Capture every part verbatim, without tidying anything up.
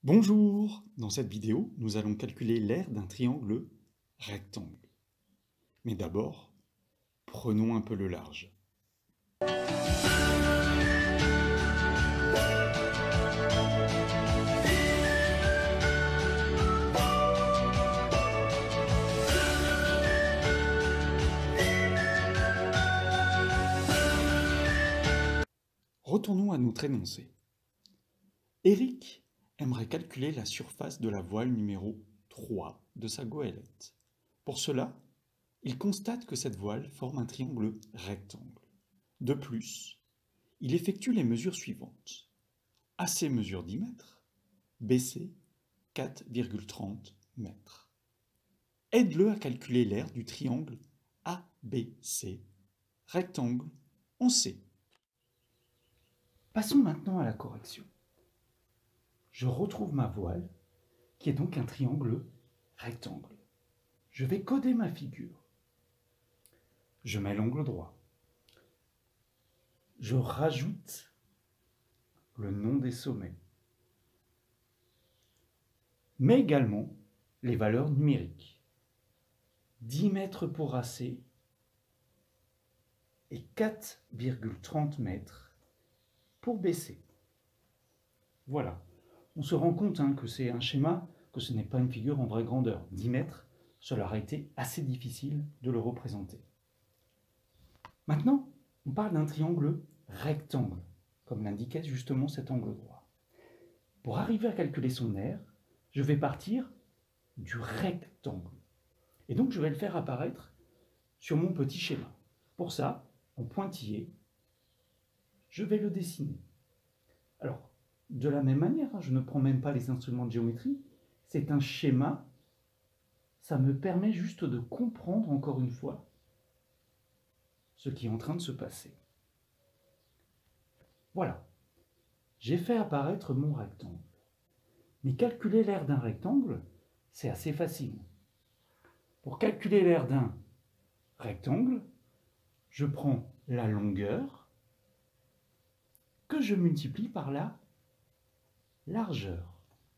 Bonjour! Dans cette vidéo, nous allons calculer l'aire d'un triangle rectangle. Mais d'abord, prenons un peu le large. Retournons à notre énoncé. Eric aimerait calculer la surface de la voile numéro trois de sa goélette. Pour cela, il constate que cette voile forme un triangle rectangle. De plus, il effectue les mesures suivantes. A C mesure dix mètres, B C quatre virgule trente mètres. Aide-le à calculer l'aire du triangle A B C, rectangle en C. Passons maintenant à la correction. Je retrouve ma voile, qui est donc un triangle rectangle. Je vais coder ma figure. Je mets l'angle droit. Je rajoute le nom des sommets, mais également les valeurs numériques. dix mètres pour A C et quatre virgule trente mètres pour B C. Voilà. On se rend compte hein, que c'est un schéma, que ce n'est pas une figure en vraie grandeur. dix mètres, cela aurait été assez difficile de le représenter. Maintenant, on parle d'un triangle rectangle, comme l'indiquait justement cet angle droit. Pour arriver à calculer son aire, je vais partir du rectangle. Et donc, je vais le faire apparaître sur mon petit schéma. Pour ça, en pointillé, je vais le dessiner. Alors, de la même manière, je ne prends même pas les instruments de géométrie, c'est un schéma, ça me permet juste de comprendre encore une fois ce qui est en train de se passer. Voilà, j'ai fait apparaître mon rectangle. Mais calculer l'aire d'un rectangle, c'est assez facile. Pour calculer l'aire d'un rectangle, je prends la longueur que je multiplie par la largeur.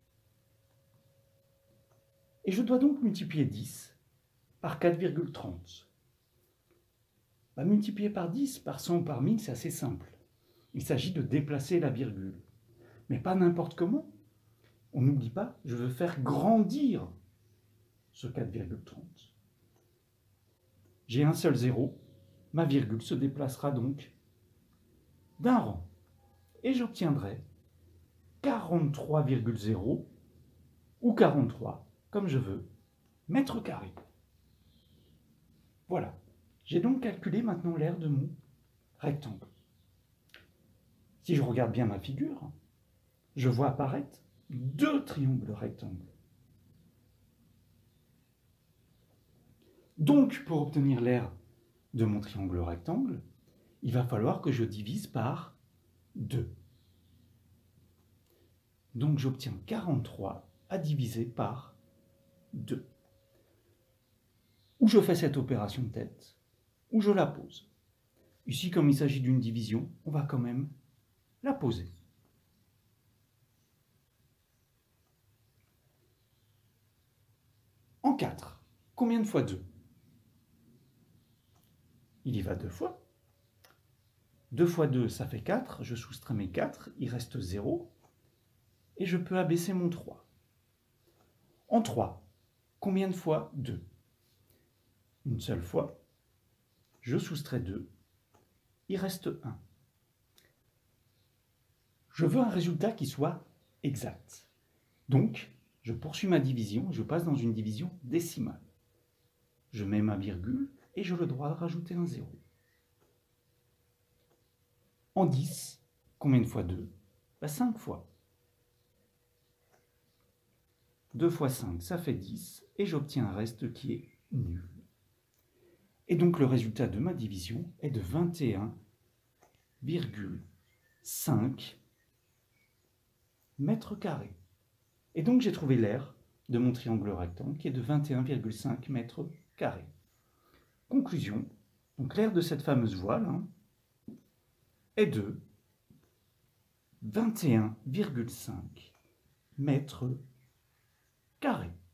Et je dois donc multiplier dix par quatre virgule trente. Bah, multiplier par dix, par cent, par mille, c'est assez simple. Il s'agit de déplacer la virgule. Mais pas n'importe comment. On n'oublie pas, je veux faire grandir ce quatre virgule trente. J'ai un seul zéro, ma virgule se déplacera donc d'un rang. Et j'obtiendrai quarante-trois virgule zéro ou quarante-trois, comme je veux, mètres carrés. Voilà. J'ai donc calculé maintenant l'aire de mon rectangle. Si je regarde bien ma figure, je vois apparaître deux triangles rectangles. Donc, pour obtenir l'aire de mon triangle rectangle, il va falloir que je divise par deux. Donc, j'obtiens quarante-trois à diviser par deux. Ou je fais cette opération de tête, ou je la pose. Ici, comme il s'agit d'une division, on va quand même la poser. En quatre, combien de fois deux? Il y va deux fois. deux fois deux, ça fait quatre. Je soustrais mes quatre, il reste zéro. Et je peux abaisser mon trois. En trois, combien de fois deux? Une seule fois. Je soustrais deux. Il reste un. Je veux un résultat qui soit exact. Donc, je poursuis ma division, je passe dans une division décimale. Je mets ma virgule et j'ai le droit de rajouter un zéro. En dix, combien de fois deux? Ben, cinq fois. deux fois cinq, ça fait dix, et j'obtiens un reste qui est nul. Et donc le résultat de ma division est de vingt et un virgule cinq mètres carrés. Et donc j'ai trouvé l'aire de mon triangle rectangle qui est de vingt et un virgule cinq mètres carrés. Conclusion, donc l'aire de cette fameuse voile hein, est de vingt et un virgule cinq mètres carrés.